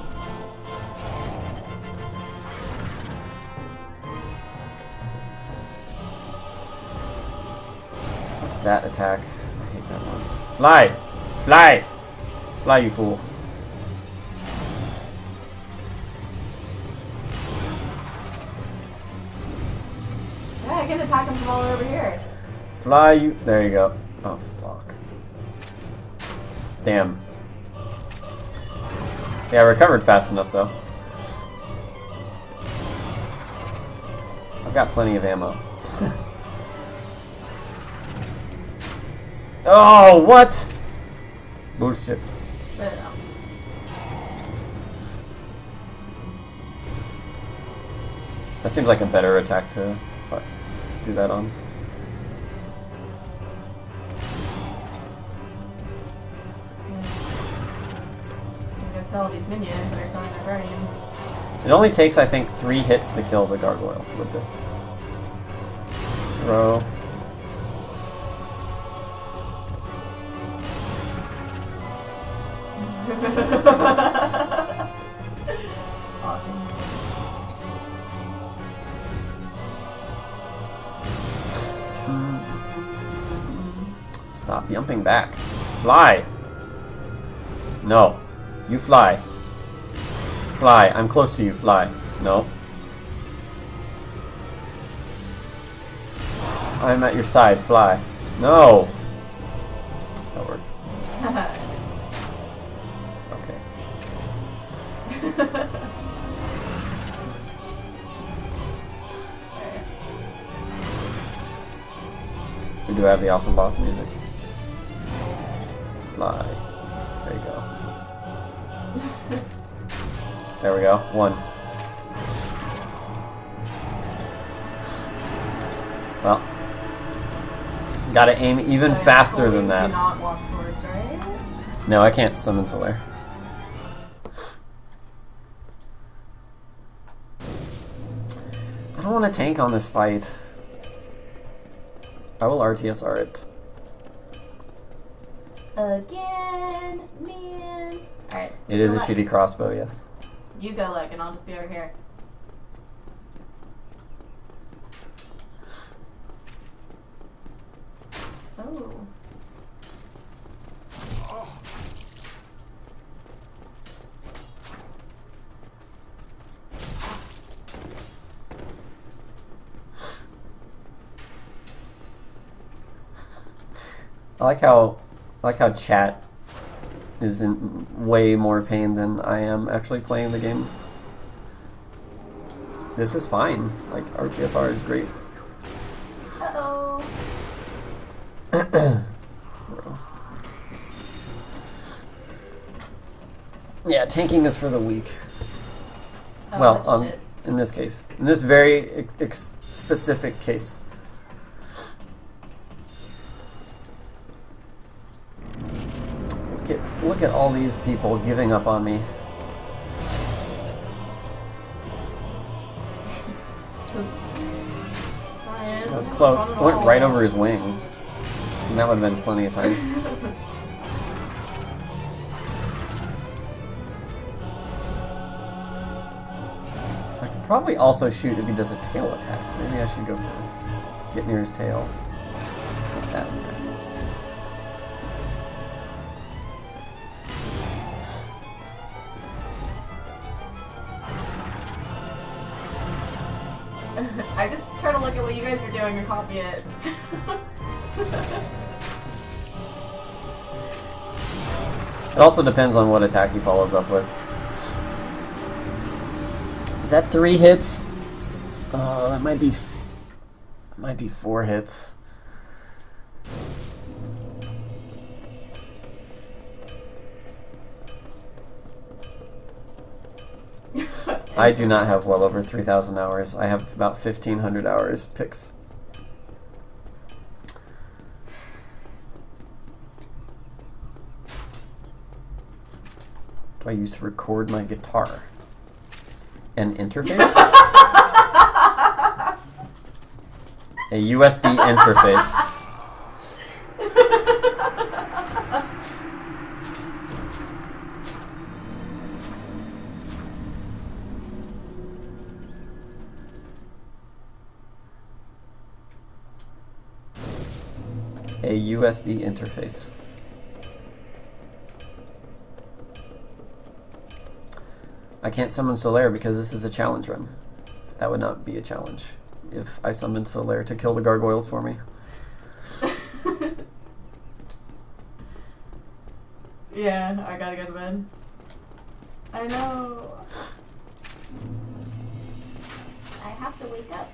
Fuck that attack. I hate that one. Fly! Fly! Fly, you fool. Yeah, I can attack him from all over here. Fly, you. There you go. Oh, fuck. Damn. See, I recovered fast enough, though. I've got plenty of ammo. Oh, what? Bullshit. Shit. That seems like a better attack to fi do that on. Kill all these minions that are killing my guardian. It only takes, I think, three hits to kill the gargoyle with this. Throw. Awesome. Stop yumping back. Fly! No. You fly. Fly. I'm close to you. Fly. No. I'm at your side. Fly. No. That works. Okay. We do have the awesome boss music. Fly. There you go. There we go. One. Well, gotta aim even so faster than that. Do not walk towards, right? No, I can't summon Solaire. I don't want to tank on this fight. I will R T S R it. Again, man. Alright. It is a luck. shitty crossbow, yes. You go look, and I'll just be over here. Oh. I like how, I like how chat is in way more pain than I am actually playing the game. This is fine. Like, R T S R is great. Uh-oh. Yeah, tanking is for the weak. Oh, well, um, shit. in this case. In this very ex ex specific case. Look at, look at all these people giving up on me. Just... Ryan, That was I'm close. on It went roll. right over his wing. And that would have been plenty of time. I could probably also shoot if he does a tail attack. Maybe I should go for get near his tail with that attack. I just try to look at what you guys are doing and copy it. It also depends on what attack he follows up with. Is that three hits? Oh, that might be f that might be four hits. I do not have well over three thousand hours. I have about fifteen hundred hours picks. Do I use to record my guitar? An interface? A U S B interface. A U S B interface. I can't summon Solaire because this is a challenge run. That would not be a challenge if I summoned Solaire to kill the gargoyles for me. Yeah, I gotta go to bed. I know. I have to wake up.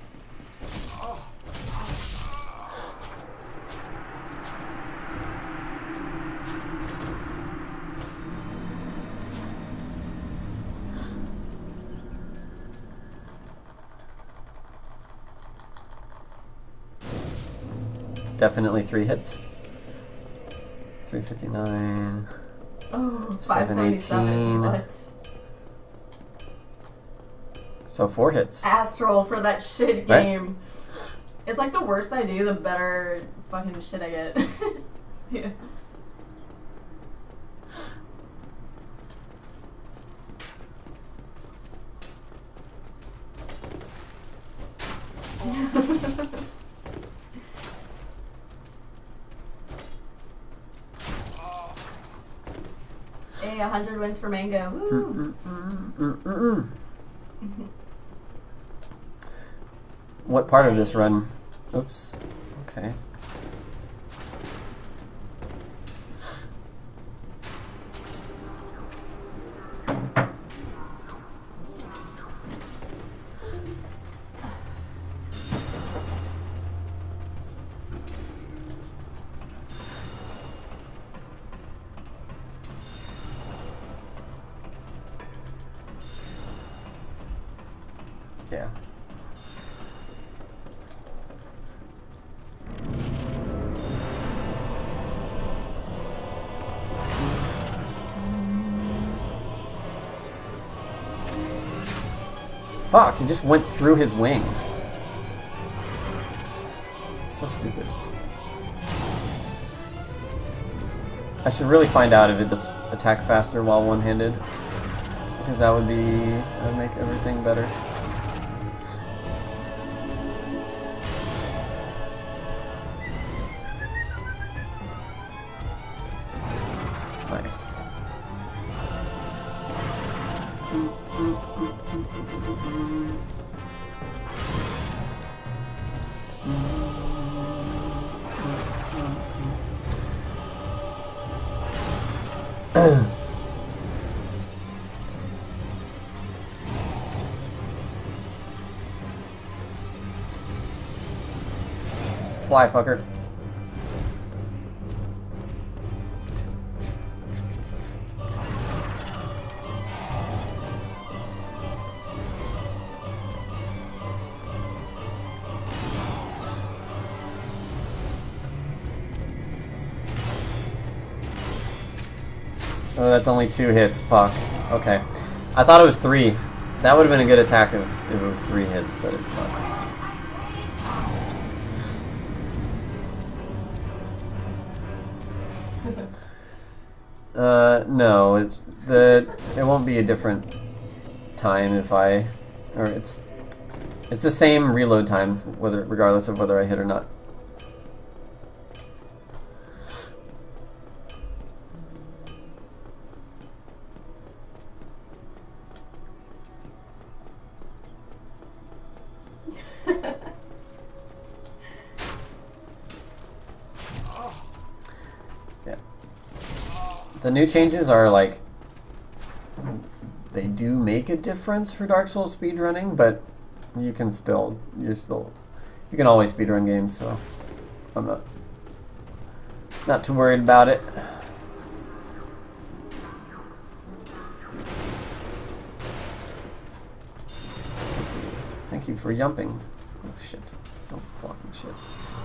definitely three hits. three fifty-nine. Oh, seven eighteen. What? So four hits. Astral for that shit Right? game. It's like the worse I do, the better fucking shit I get. Yeah. Hey, a hundred wins for Mango. Woo. Mm, mm, mm, mm, mm. What part of this run? Oops. Okay. Yeah. Fuck, he just went through his wing. So stupid. I should really find out if it does attack faster while one-handed, because that would be that would make everything better. Nice. Fly, fucker. Oh, that's only two hits. Fuck. Okay. I thought it was three. That would have been a good attack if, if it was three hits, but it's not. Uh, no, it's the it won't be a different time if I, or it's it's the same reload time whether regardless of whether I hit or not. Yeah. The new changes are like, they do make a difference for Dark Souls speedrunning, but you can still, you're still, you can always speedrun games, so I'm not, not too worried about it. Thank you, thank you for yumping. Oh shit, don't block my shit.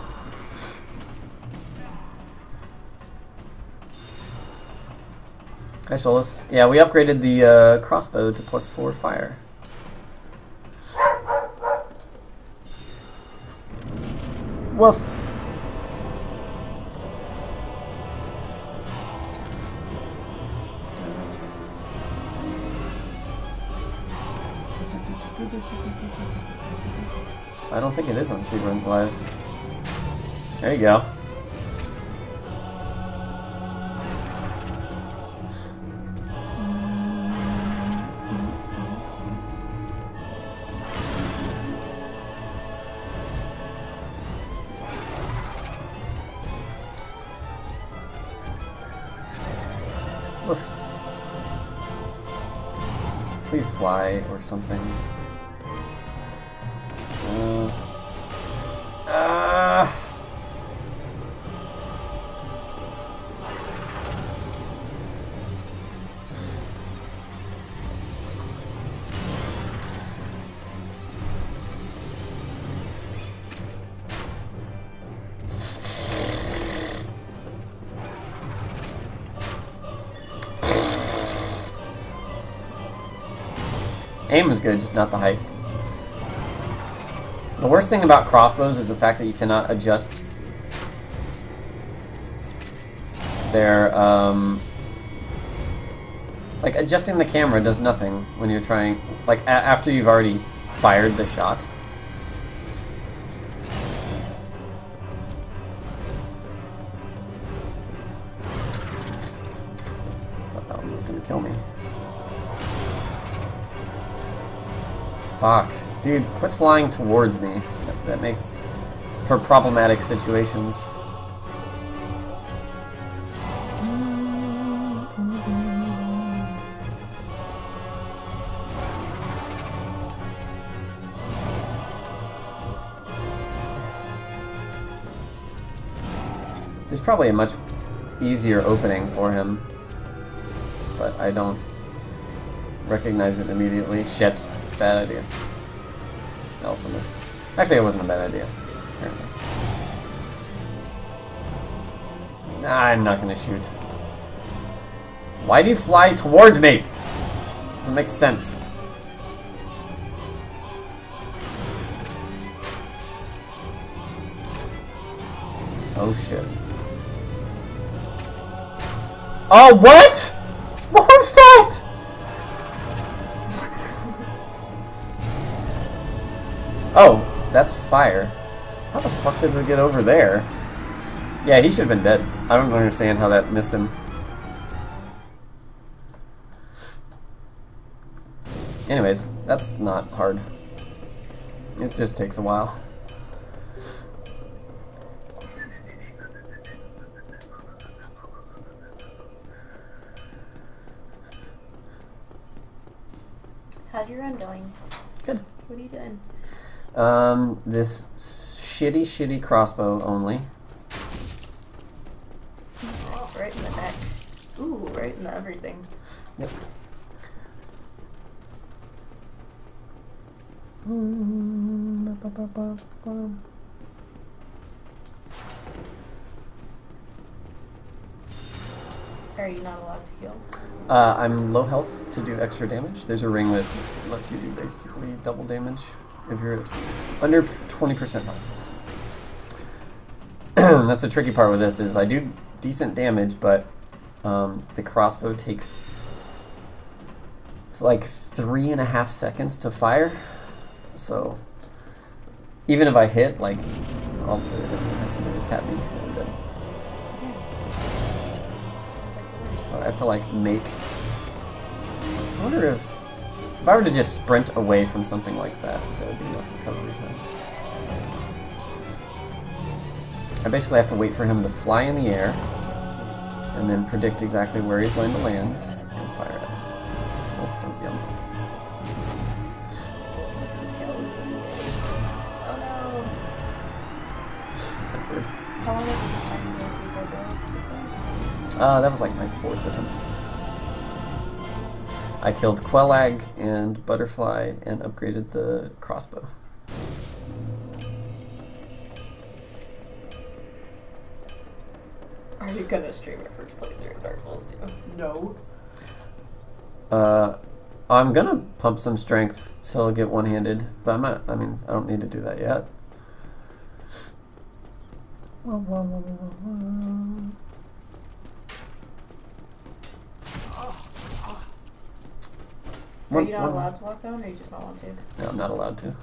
Hi Solus. Yeah, we upgraded the uh, crossbow to plus four fire. Woof. I don't think it is on Speedruns Live. There you go. Please fly or something. Uh, uh, Aim is good, just not the height. The worst thing about crossbows is the fact that you cannot adjust their, um... like, adjusting the camera does nothing when you're trying... Like, a after you've already fired the shot. Thought that one was gonna kill me. Fuck. Dude, quit flying towards me. That, that makes... for problematic situations. There's probably a much easier opening for him, but I don't recognize it immediately. Shit. Bad idea. I also missed. Actually, it wasn't a bad idea, apparently. Nah, I'm not gonna shoot. Why do you fly towards me? Doesn't make sense. Oh shit. Oh, what? What was that? Oh, that's fire. How the fuck did it get over there? Yeah, he should have been dead. I don't understand how that missed him. Anyways, that's not hard. It just takes a while. How's your run going? Good. What are you doing? Um, this shitty, shitty crossbow only. That's right in the neck. Ooh, right in the everything. Yep. Are you not allowed to heal? Uh, I'm low health to do extra damage. There's a ring that lets you do basically double damage if you're under twenty percent health. That's the tricky part with this, is I do decent damage, but um, the crossbow takes like three and a half seconds to fire. So even if I hit, like, all the enemy has to do is tap me and I'm dead. So I have to like make... I wonder if... If I were to just sprint away from something like that, there would be enough recovery time. I basically have to wait for him to fly in the air, and then predict exactly where he's going to land, and fire at him. Oh, don't jump. His tail was so scary. Oh no! That's weird. How long have you been trying to do gargoyles this way? Uh, that was like my fourth attempt. I killed Quellag and Butterfly and upgraded the crossbow. Are you gonna stream your first playthrough of Dark Souls two? No. Uh, I'm gonna pump some strength till I get one-handed, but I'm not, I mean, I don't need to do that yet. Wah, wah, wah, wah, wah. Are One, you not one, allowed to lock on, or you just not want to? No, I'm not allowed to.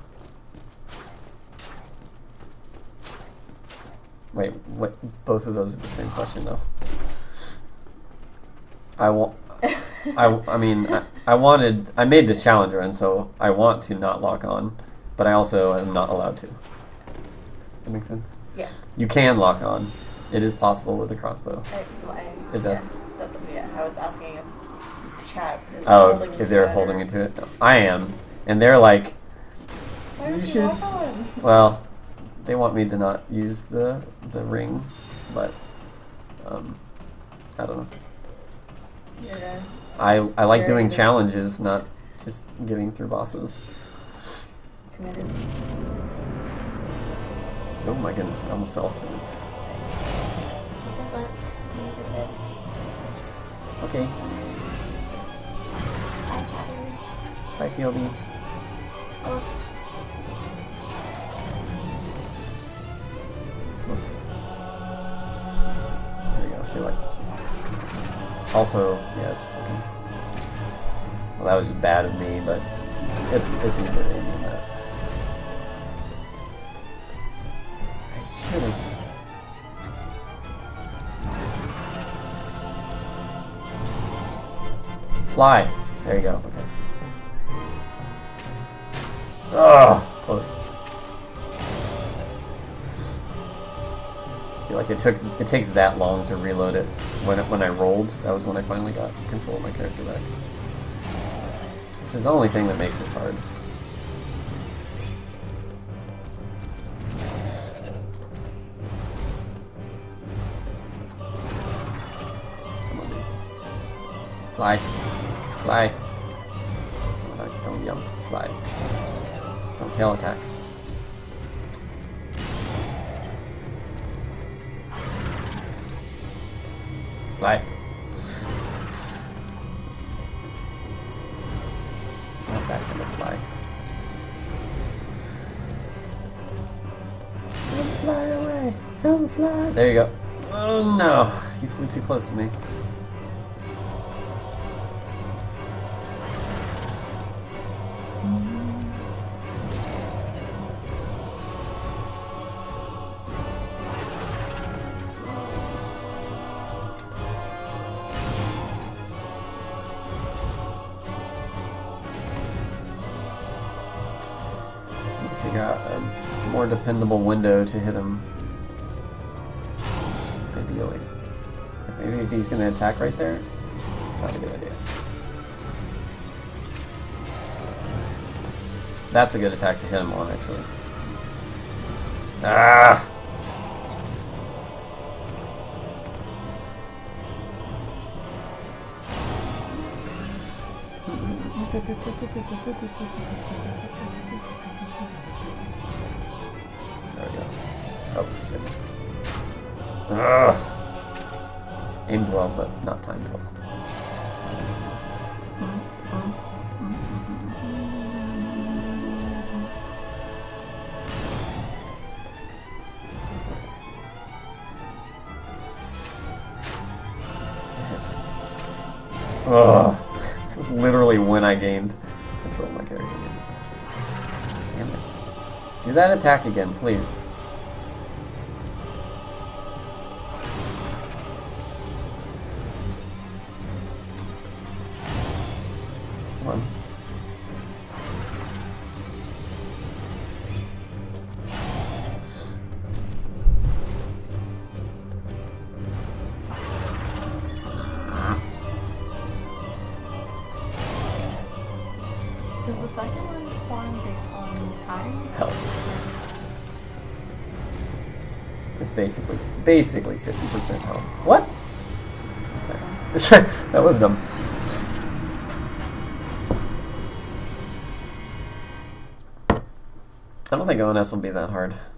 Wait, what? Both of those are the same question, though. I want. I, I mean, I, I wanted. I made this challenge run, so I want to not lock on, but I also am not allowed to. That makes sense? Yeah. You can lock on. It is possible with the crossbow. I, I, If that's. Yeah, that, yeah, I was asking if chat is Oh, holding if, you if they're to it, holding or... me to it. No, I am, and they're like. Why You don't you should. lock on? Well, they want me to not use the the ring, but um, I don't know. Yeah. I I like Very doing nice. challenges, not just getting through bosses. Committed. Oh my goodness, I almost fell off the roof. Okay. Hi, chatters. Bye, Fieldy. Oof. There we go. See, like. Also, yeah, it's fucking. Well, that was just bad of me, but it's it's easier to aim than that. I should have. Fly. There you go. Okay. Oh, close. See, like it took it takes that long to reload it. When it, when I rolled, that was when I finally got control of my character back. Which is the only thing that makes this hard. Come on, dude. Fly. Fly. Don't jump. Fly. Don't tail attack. Fly. Not that kind of fly. Come fly away. Come fly. There you go. Oh no. You flew too close to me. Figure out a more dependable window to hit him. Ideally. Maybe if he's going to attack right there, not a good idea. That's a good attack to hit him on, actually. Ah! There we go. Oh, shit. Ugh. Aimed well, but not timed well. Ugh. This is literally when I gained control of my character. Damn it. Do that attack again, please. Come on. Does the second one spawn based on time? Health. It's basically basically fifty percent health. What? Okay. That was dumb. I don't think O N S will be that hard.